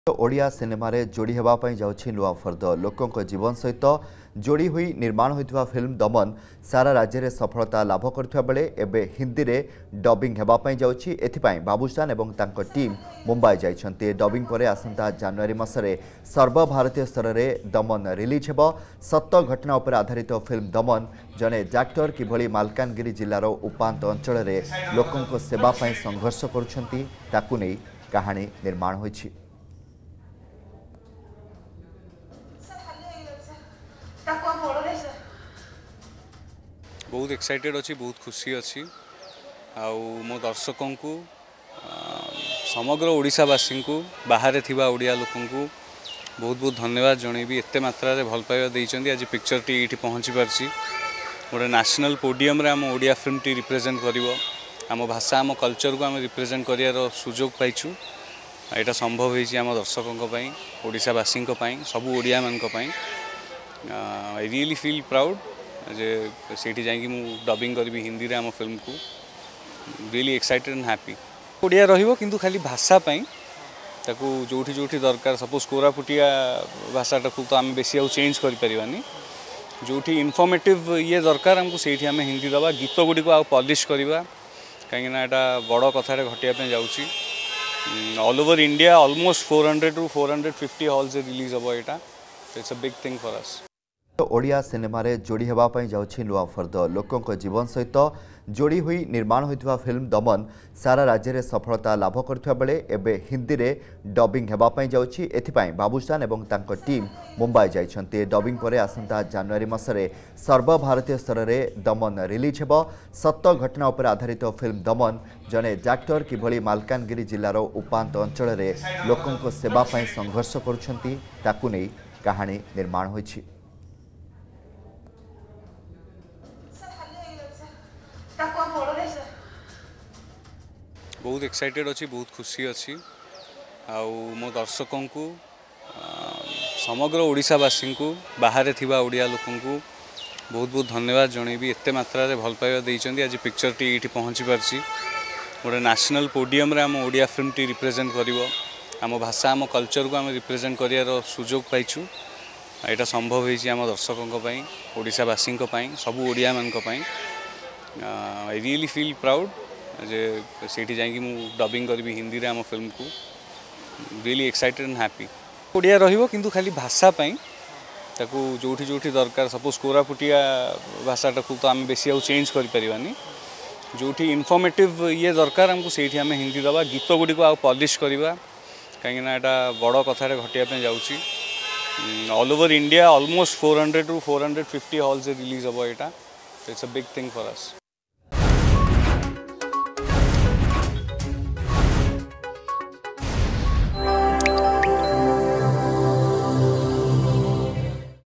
Odia cinema रे जोड़ी हेबापई जाउछि नुआ फर्द लोकों जीवन सहित जोड़ी हुई निर्माण होइथिबा फिल्म दमन सारा राज्य रे सफलता लाभ करथिबा बेले एबे हिंदी रे डबिंग हेबापई जाउछि। एथिपई बाबूशान एवं तांको टीम मुंबई जाइछन्ति। डबिंग परे आसंता जनवरी मासरे सर्वभारतीय स्तर रे दमन रिलीज हेबो। सत्य घटना उपर आधारित फिल्म दमन जने जाक्टर किभली मालकानगिरी जिल्लार उपांत अंचल रे लोकों सेवा पई संघर्ष करुछन्ति ताकु नै कहानी निर्माण होइछि। बहुत एक्साइटेड अच्छी, बहुत खुशी अच्छी आउ मो दर्शकों को समग्र ओडिशावासी को बाहर थिबा ओडिया लोकों को बहुत बहुत धन्यवाद जनइबी। एते मात्रा रे भल पाइबा देइचंदी। आज पिक्चर टी इठी पहुंची पारछि। गोटे नेशनल पोडियम रे हम ओडिया फिल्म टी रिप्रेजेंट करिवो। आम भाषा आम कल्चर को आम रिप्रेजेंट करियार सुजोग पाइछु। एटा संभव होइछि आम दर्शकों पई, ओडिशावासी पई, सब ओडिया मान पई। आई रियली फील प्राउड जे सेठी जाइए मुझे डबिंग करी हिंदी रे आम फिल्म को। Really excited and happy. Odia रहिबो किंतु खाली भाषा पई ताकू जोठी जोठी दरकार सपोज कोरापुटिया भाषाटा को तो आम बेसी आउ चेंज करि परिबानी। जोठी इनफॉर्मेटिव ये दरकार हमको सेठी आम हिंदी दबा। गीत गुडी को आउ पॉलिश करबा कहीं ना एटा बड़ कथारे घटिया पे जाउची। All over India almost 400 to 450 halls release हबो। एटा it's a big thing for us. Odia cinema रे जोड़ी हेबापई जाउछि नुआ फर्द लोकों जीवन सहित जोड़ी हुई निर्माण होइथिबा फिल्म दमन सारा राज्य रे सफलता लाभ करथिबा बेले एबे हिंदी रे डबिंग हेबापई जाउछि। एथिपई बाबूशान एवं तांको टीम मुंबई जाइछन्ति। डबिंग परे आसंता जनवरी मासरे सर्वभारतीय स्तर रे दमन रिलीज हेबो। सत्य घटना उपर आधारित फिल्म दमन जने जाक्टर किभली मालकानगिरी जिल्लार उपांत अंचल रे लोकों सेवा पई संघर्ष करुछन्ति ताकु नै कहानी निर्माण होइछि। बहुत एक्साइटेड अच्छी, बहुत खुशी अच्छी आउ मो दर्शकों को समग्र ओडिशावासी को बाहर थिबा ओडिया लोकों को बहुत बहुत धन्यवाद जनइबी। एते मात्रा रे भल पाइबा देइचंदी। आज पिक्चर टी इठी पहुंची पारछि। गोटे नेशनल पोडियम रे हम ओडिया फिल्म टी रिप्रेजेंट करिवो। आम भाषा आम कल्चर को आम रिप्रेजेंट करियार सुजोग पाइछु। एटा संभव होइछि आम दर्शकों पई, ओडिशावासी पई, सब ओडिया मान पई। आई रियली फील प्राउड जे सेठी जाइए मुझे डबिंग करी हिंदी रे आम फिल्म को। Really excited and happy. Odia रहिबो किंतु खाली भाषा पई ताकू जोठी जोठी दरकार सपोज कोरापुटिया भाषाटा को तो आम बेसी आउ चेंज करि परिबानी। जोठी इनफॉर्मेटिव ये दरकार हमको सेठी आम हिंदी दबा। गीत गुडी को आउ पॉलिश करबा कहीं ना एटा बड़ कथारे घटिया पे जाउची। All over India almost 400 to 450 halls release हबो। एटा it's a big thing for us.